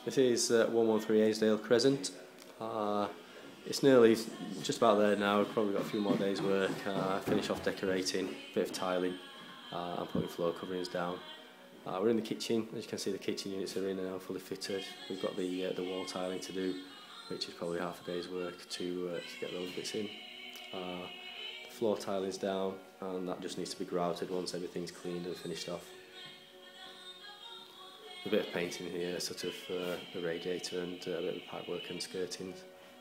This is 113 Aysdale Crescent. It's nearly just about there now. We've probably got a few more days work. Finish off decorating, bit of tiling, and putting floor coverings down. We're in the kitchen. As you can see, the kitchen units are in and now fully fitted. We've got the wall tiling to do, which is probably half a day's work to get those bits in. The floor tiling's down, and that just needs to be grouted once everything's cleaned and finished off. A bit of painting here, sort of the radiator and a bit of pipework and skirtings.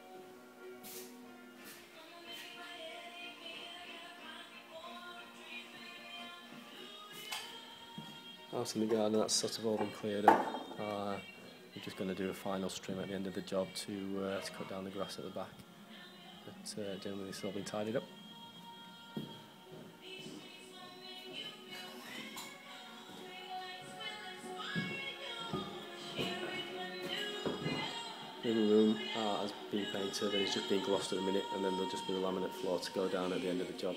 Out in the garden, that's sort of all been cleared up. We're just going to do a final trim at the end of the job to cut down the grass at the back. But generally it's all been tidied up. Living room has been painted and it's just been glossed at the minute, and then there'll just be the laminate floor to go down at the end of the job.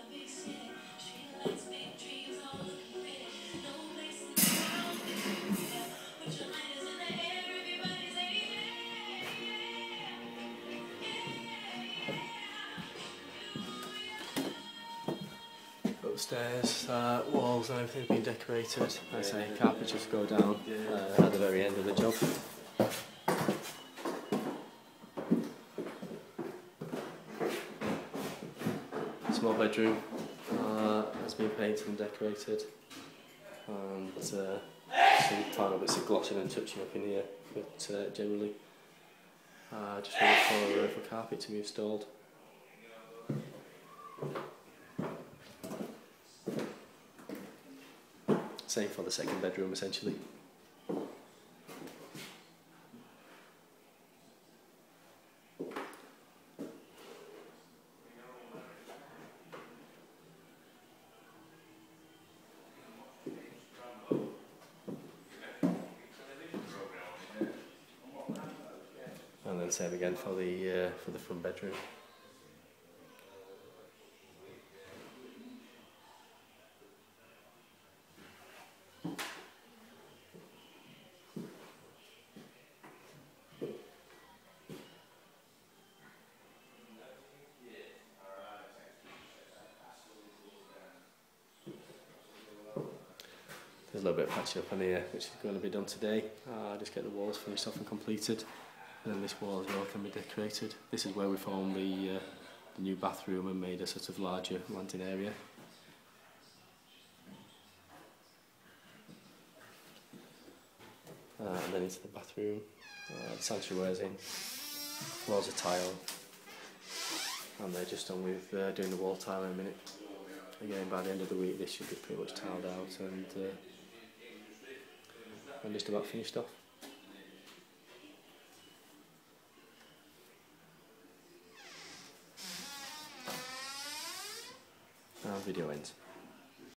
Upstairs, walls and everything's been decorated. Like I say, carpet just go down at the very end of the job. Small bedroom has been painted and decorated, and some final bits of glossing and touching up in here, but generally just waiting for carpet to be installed. Same for the second bedroom essentially. And then same again for the front bedroom. There's a little bit of patching up on here, which is going to be done today. Just get the walls finished off and completed. And then this wall as well can be decorated. This is where we formed the new bathroom and made a sort of larger landing area. And then into the bathroom. The sanctuary's in. Floors are tile. And they're just done with doing the wall tile in a minute. Again, by the end of the week this should be pretty much tiled out and just about finished off. Video ends.